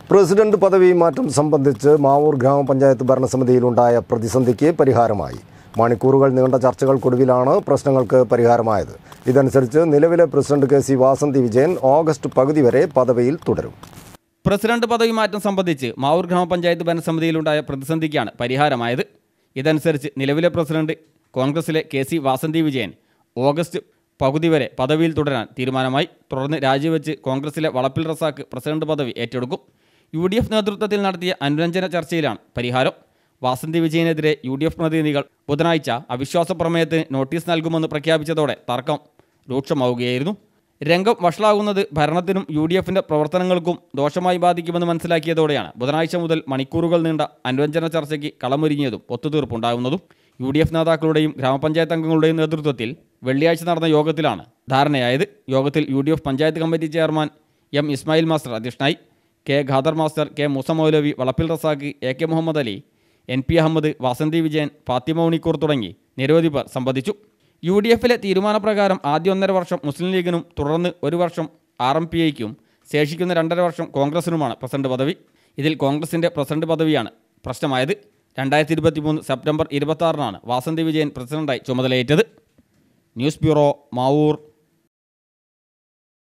President പദവി മാറ്റം സംബന്ധിച്ച് മാവൂർ ഗ്രാമപഞ്ചായത്ത് ഭരണസമിതിയിലുണ്ടായ പ്രതിസന്ധിക്ക് പരിഹാരമായി. മണിക്കൂറുകൾ നീണ്ട ചർച്ചകൾക്കൊടുവിലാണ് പ്രശ്നങ്ങൾക്ക് പരിഹാരമായത്. ഇതനുസരിച്ച് നിലവിലെ president K C. Vasanthi Vijayan August പകുതി വരെ പദവിയിൽ തുടരും. പ്രസിഡന്റ് പദവി മാറ്റം സംബന്ധിച്ച് മാവൂർ ഗ്രാമപഞ്ചായത്ത് ഭരണസമിതിയിലുണ്ടായ പ്രതിസന്ധിക്കാണ് പരിഹാരമായത്. ഇതനുസരിച്ച് നിലവിലെ പ്രസിഡന്റ് കോൺഗ്രസിലെ കെ.സി. വാസന്തി വിജയൻ ഓഗസ്റ്റ് പകുതി വരെ പദവിയിൽ തുടരാൻ തീരുമാനമായി. തുടർന്ന് രാജിവെച്ച് കോൺഗ്രസിലെ വളപ്പിൽ റസാക്ക് പ്രസിഡന്റ് പദവി ഏറ്റെടുക്കും. UDF നേതൃത്വത്തിൽ നടത്തിയ അനുരഞ്ജന ചർച്ചയിലാണ് പരിഹാരം. വാസന്തി വിജയനെതിരെ UDF പ്രതിനിധികൾ ബുധനാഴ്ച അവിശ്വാസ പ്രമേയത്തിന് നോട്ടീസ് നൽകുമെന്ന് പ്രഖ്യാപിച്ചതോടെ തർക്കം രൂക്ഷമാവുകയായിരുന്നു. രംഗം വഷളാകുന്നത് ഭരണത്തിനും UDFന്റെ പ്രവർത്തനങ്ങൾക്കും ദോഷമായി ബാധിക്കുമെന്ന് മനസ്സിലാക്കിയതോടെയാണ് ബുധനാഴ്ച മുതൽ മണിക്കൂറുകൾ നീണ്ട അനുരഞ്ജന ചർച്ചയ്ക്ക് കളമൊരുങ്ങിയതും ഒത്തുതീർപ്പുണ്ടാകുന്നതും. UDF നേതാക്കളുടെയും ഗ്രാമപഞ്ചായത്ത് അംഗങ്ങളുടെയും നേതൃത്വത്തിൽ വെള്ളിയാഴ്ച നടന്ന യോഗത്തിലാണ് ധാരണയായത്. യോഗത്തിൽ UDF panchayat committee chairman M. Ismail master അധ്യക്ഷനായി. K. Khader master, K. Moosa Moulavi, Valappil Razak, AK Muhammad Ali, NP Ahmed, Vasanthi Vijayan, Fathima ഉണിക്കൂർ തുടങ്ങി നിരവധി പേർ സംബന്ധിച്ചു. UDFലെ തീരുമാനപ്രകാരം ആദ്യ 1.5 വർഷം മുസ്ലിം ലീഗിനും തുടർന്ന് 1 വർഷം RMPIക്കും ശേഷിക്കുന്ന 2.5 വർഷം കോൺഗ്രസിനുമാണ് പ്രസിഡന്റ് പദവി. ഇതിൽ കോൺഗ്രസിൻ്റെ പ്രസിഡന്റ് പദവിയാണ് പ്രശ്നമായത്. 2023 സെപ്റ്റംബർ 26-നാണ് വാസന്തി വിജയൻ പ്രസിഡന്റായി ചുമതലയേറ്റത്. News bureau, Mavoor.